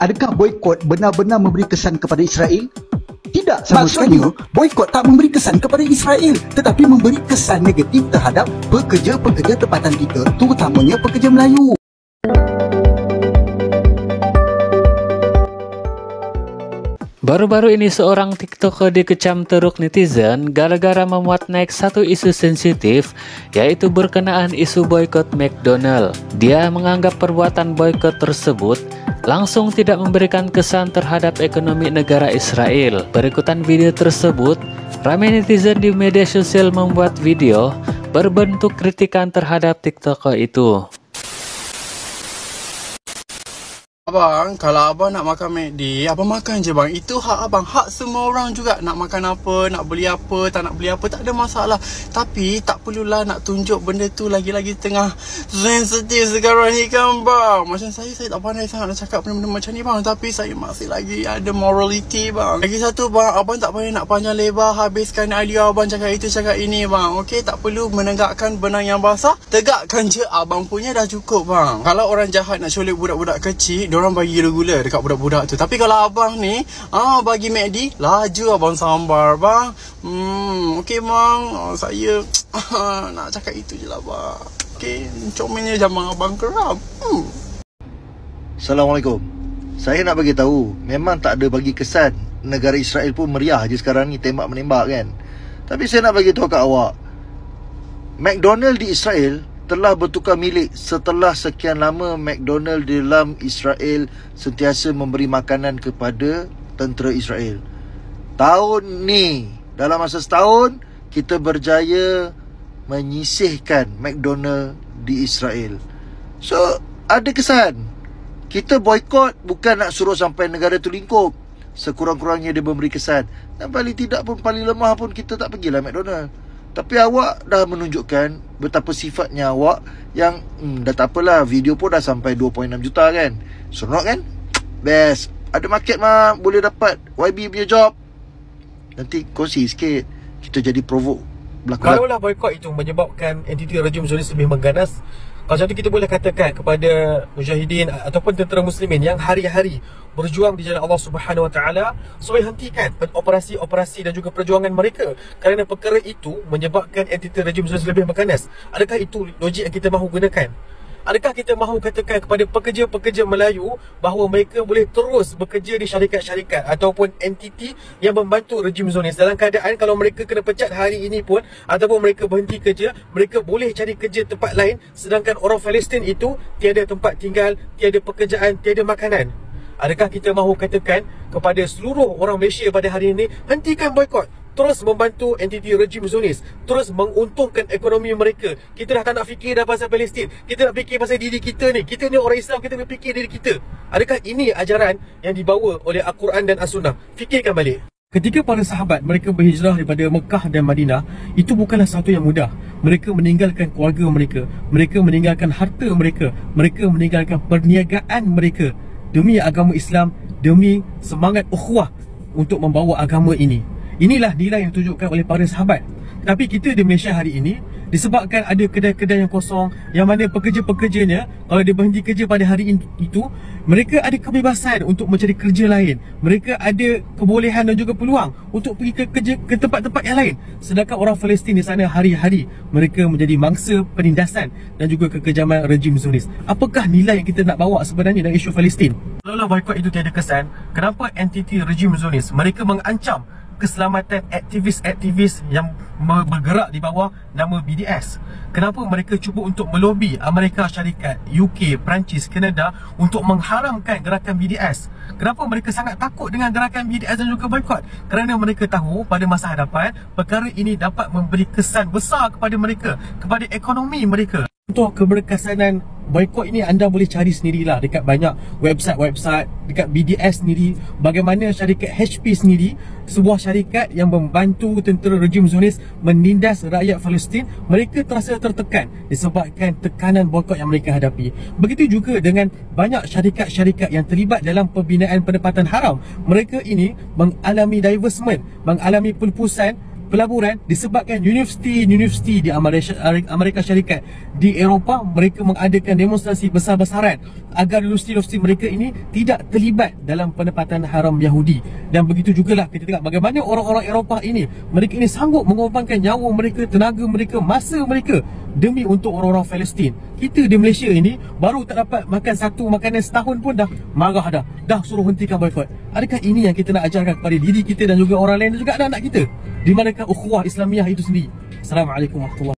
Adakah boikot benar-benar memberi kesan kepada Israel? Tidak sama sekali. Boikot tak memberi kesan kepada Israel, tetapi memberi kesan negatif terhadap pekerja-pekerja tempatan kita, terutamanya pekerja Melayu. Baru-baru ini seorang TikToker dikecam teruk netizen gara-gara memuat naik satu isu sensitif, yaitu berkenaan isu boikot McDonald. Dia menganggap perbuatan boikot tersebut langsung tidak memberikan kesan terhadap ekonomi negara Israel. Berikutan video tersebut, ramai netizen di media sosial membuat video berbentuk kritikan terhadap TikToker itu. Abang, kalau abang nak makan McD, abang makan je bang. Itu hak abang, hak semua orang juga. Nak makan apa, nak beli apa, tak nak beli apa, tak ada masalah. Tapi tak perlulah nak tunjuk benda tu lagi-lagi tengah sensitif sekarang ni kan bang. Macam saya tak pandai sangat nak cakap benda-benda macam ni bang. Tapi saya masih lagi ada morality bang. Lagi satu bang, abang tak payah nak panjang lebar habiskan idea abang cakap itu cakap ini bang. Okey, tak perlu menegakkan benang yang basah. Tegakkan je abang punya dah cukup bang. Kalau orang jahat nak culik budak-budak kecil, diorang bagi gula-gula dekat budak-budak tu. Tapi kalau abang ni bagi McD, laju abang sambar bang. Okey bang, saya nak cakap itu je lah bang. Okey, comelnya zaman abang keram. Assalamualaikum. Saya nak bagi tahu, memang tak ada bagi kesan. Negara Israel pun meriah je sekarang ni, tembak-menembak kan. Tapi saya nak bagi tahu kat awak, McDonald di Israel telah bertukar milik setelah sekian lama McDonald dalam Israel sentiasa memberi makanan kepada tentera Israel. Tahun ni, dalam masa setahun, kita berjaya menyisihkan McDonald di Israel. So, ada kesan. Kita boikot bukan nak suruh sampai negara tu lingkup. Sekurang-kurangnya dia memberi kesan. Dan paling tidak pun, paling lemah pun kita tak pergilah McDonald. Tapi awak dah menunjukkan betapa sifatnya awak yang dah tak apalah, video pun dah sampai 2.6 juta kan. Seronok kan? Best. Ada market mah boleh dapat YB punya job. Nanti kongsi sikit. Kita jadi provoke belakang. Kalaulah boikot itu menyebabkan entiti rejim Zionis lebih mengganas, kalau macam tu kita boleh katakan kepada mujahidin ataupun tentera muslimin yang hari-hari berjuang di jalan Allah Subhanahu Wa Taala supaya hentikan operasi-operasi dan juga perjuangan mereka, kerana perkara itu menyebabkan entiti rejim Zionis lebih mengganas. Adakah itu logik yang kita mahu gunakan? Adakah kita mahu katakan kepada pekerja-pekerja Melayu bahawa mereka boleh terus bekerja di syarikat-syarikat ataupun entiti yang membantu rejim Zionis, dalam keadaan kalau mereka kena pecat hari ini pun ataupun mereka berhenti kerja, mereka boleh cari kerja tempat lain, sedangkan orang Palestin itu tiada tempat tinggal, tiada pekerjaan, tiada makanan? Adakah kita mahu katakan kepada seluruh orang Malaysia pada hari ini, hentikan boikot, terus membantu entiti rejim Zionis, terus menguntungkan ekonomi mereka? Kita dah tak nak fikir dah pasal Palestin, kita nak fikir pasal diri kita ni. Kita ni orang Islam, kita nak fikir diri kita. Adakah ini ajaran yang dibawa oleh Al-Quran dan As-Sunnah? Fikirkan balik. Ketika para sahabat mereka berhijrah daripada Mekah dan Madinah, itu bukanlah satu yang mudah. Mereka meninggalkan keluarga mereka, mereka meninggalkan harta mereka, mereka meninggalkan perniagaan mereka demi agama Islam, demi semangat ukhuwah untuk membawa agama ini. Inilah nilai yang ditunjukkan oleh para sahabat. Tapi kita di Malaysia hari ini, disebabkan ada kedai-kedai yang kosong, yang mana pekerja-pekerjanya kalau dia berhenti kerja pada hari itu, mereka ada kebebasan untuk mencari kerja lain. Mereka ada kebolehan dan juga peluang untuk pergi ke kerja ke tempat-tempat yang lain. Sedangkan orang Palestin di sana hari-hari mereka menjadi mangsa penindasan dan juga kekejaman rejim Zionis. Apakah nilai yang kita nak bawa sebenarnya dalam isu Palestin? Kalau boikot itu tiada kesan, kenapa entiti rejim Zionis mereka mengancam keselamatan aktivis-aktivis yang bergerak di bawah nama BDS? Kenapa mereka cuba untuk melobi Amerika Syarikat, UK, Perancis, Kanada untuk mengharamkan gerakan BDS? Kenapa mereka sangat takut dengan gerakan BDS dan juga boikot? Kerana mereka tahu pada masa hadapan perkara ini dapat memberi kesan besar kepada mereka, kepada ekonomi mereka. Untuk keberkesanan boikot ini, anda boleh cari sendirilah dekat banyak website-website, dekat BDS sendiri, bagaimana syarikat HP sendiri, sebuah syarikat yang membantu tentera rejim Zionis menindas rakyat Palestin, mereka terasa tertekan disebabkan tekanan boikot yang mereka hadapi. Begitu juga dengan banyak syarikat-syarikat yang terlibat dalam pembinaan pendapatan haram. Mereka ini mengalami divestment, mengalami pelupusan pelaburan disebabkan universiti di Amerika Syarikat, di Eropah, mereka mengadakan demonstrasi besar-besaran agar universiti mereka ini tidak terlibat dalam penempatan haram Yahudi. Dan begitu jugalah kita tengok bagaimana orang-orang Eropah ini, mereka ini sanggup mengorbankan nyawa mereka, tenaga mereka, masa mereka demi untuk orang-orang Palestin. Kita di Malaysia ini baru tak dapat makan satu makanan setahun pun dah marah dah suruh hentikan boikot. Adakah ini yang kita nak ajarkan kepada diri kita dan juga orang lain dan juga anak-anak kita? Di manakah ukhuwah Islamiah itu sendiri? Assalamualaikum warahmatullahi